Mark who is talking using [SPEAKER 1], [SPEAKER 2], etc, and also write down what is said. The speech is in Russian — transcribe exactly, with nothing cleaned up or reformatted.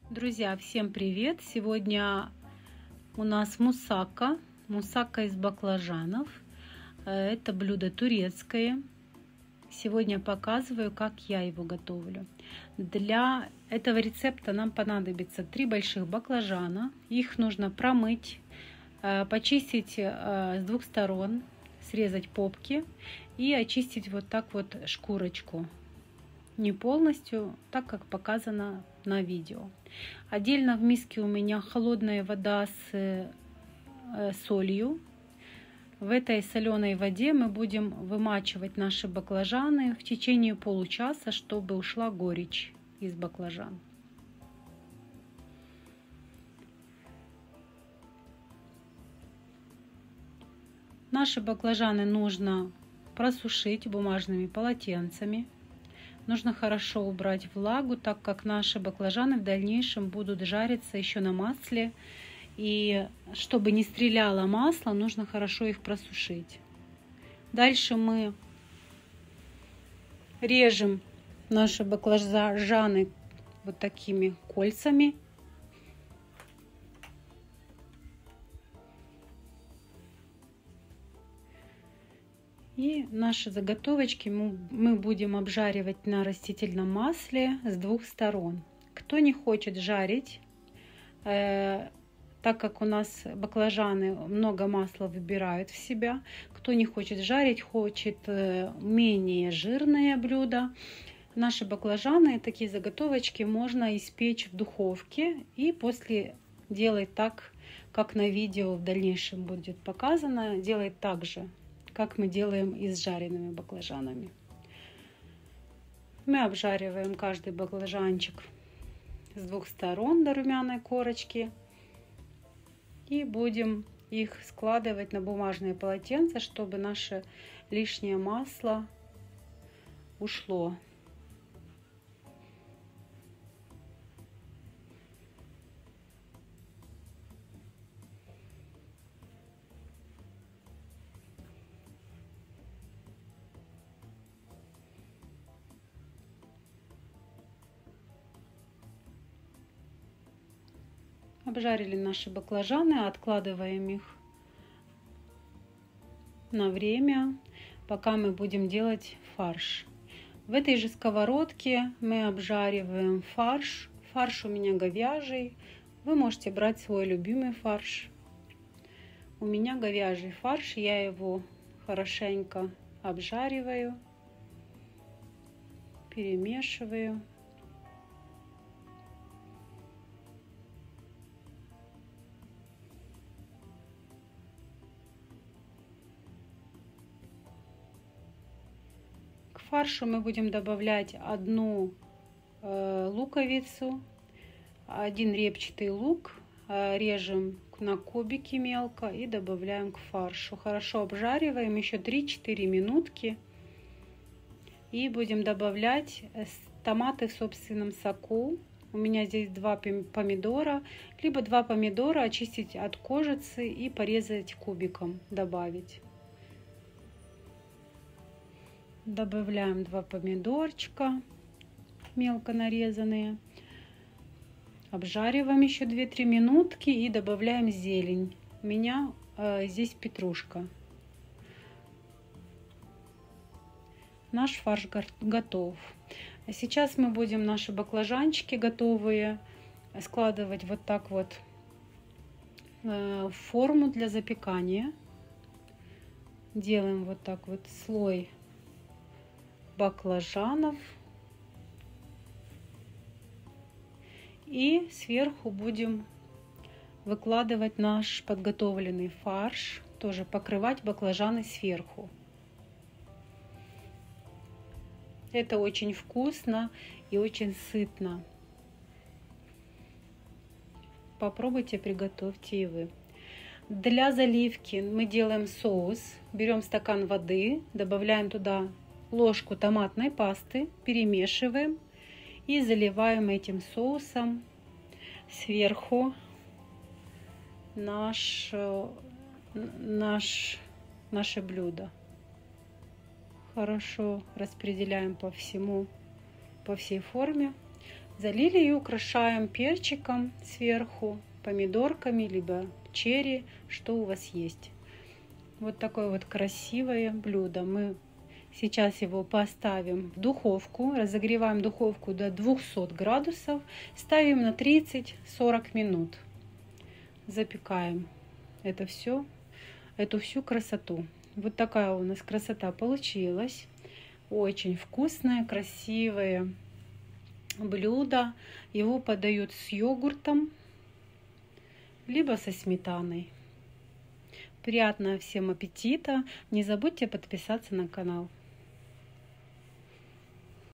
[SPEAKER 1] Друзья, всем привет! Сегодня у нас мусака, мусака из баклажанов. Это блюдо турецкое. Сегодня показываю, как я его готовлю. Для этого рецепта нам понадобится три больших баклажана. Их нужно промыть, почистить с двух сторон, срезать попки и очистить вот так вот шкурочку. Не полностью, так как показано на видео. Отдельно в миске у меня холодная вода с солью. В этой соленой воде мы будем вымачивать наши баклажаны в течение получаса, чтобы ушла горечь из баклажан. Наши баклажаны нужно просушить бумажными полотенцами. Нужно хорошо убрать влагу, так как наши баклажаны в дальнейшем будут жариться еще на масле. И чтобы не стреляло масло, нужно хорошо их просушить. Дальше мы режем наши баклажаны вот такими кольцами. И наши заготовочки мы будем обжаривать на растительном масле с двух сторон. Кто не хочет жарить, э, так как у нас баклажаны много масла выбирают в себя, кто не хочет жарить, хочет э, менее жирное блюдо, наши баклажаны, такие заготовочки можно испечь в духовке и после делать так, как на видео в дальнейшем будет показано, делать так же, как мы делаем и с жареными баклажанами. Мы обжариваем каждый баклажанчик с двух сторон до румяной корочки и будем их складывать на бумажные полотенца, чтобы наше лишнее масло ушло. Обжарили наши баклажаны, откладываем их на время, пока мы будем делать фарш. В этой же сковородке мы обжариваем фарш. Фарш у меня говяжий. Вы можете брать свой любимый фарш. У меня говяжий фарш, я его хорошенько обжариваю, перемешиваю. К фаршу мы будем добавлять одну э, луковицу, один репчатый лук, э, режем на кубики мелко и добавляем к фаршу. Хорошо обжариваем еще три-четыре минутки и будем добавлять томаты в собственном соку. У меня здесь два помидора, либо два помидора очистить от кожицы и порезать кубиком, добавить. Добавляем два помидорчика мелко нарезанные. Обжариваем еще две-три минутки и добавляем зелень. У меня э, здесь петрушка. Наш фарш готов. А сейчас мы будем наши баклажанчики готовые складывать вот так вот э, в форму для запекания. Делаем вот так вот слой баклажанов и сверху будем выкладывать наш подготовленный фарш, тоже покрывать баклажаны сверху. Это очень вкусно и очень сытно. Попробуйте, приготовьте и вы. Для заливки мы делаем соус. Берем стакан воды, добавляем туда ложку томатной пасты, перемешиваем и заливаем этим соусом сверху наш, наш, наше блюдо. Хорошо распределяем по всему, по всей форме. Залили и украшаем перчиком сверху, помидорками, либо черри, что у вас есть. Вот такое вот красивое блюдо. Мы сейчас его поставим в духовку, разогреваем духовку до двухсот градусов, ставим на тридцать-сорок минут. Запекаем это все, эту всю красоту. Вот такая у нас красота получилась. Очень вкусное, красивое блюдо. Его подают с йогуртом, либо со сметаной. Приятного всем аппетита! Не забудьте подписаться на канал.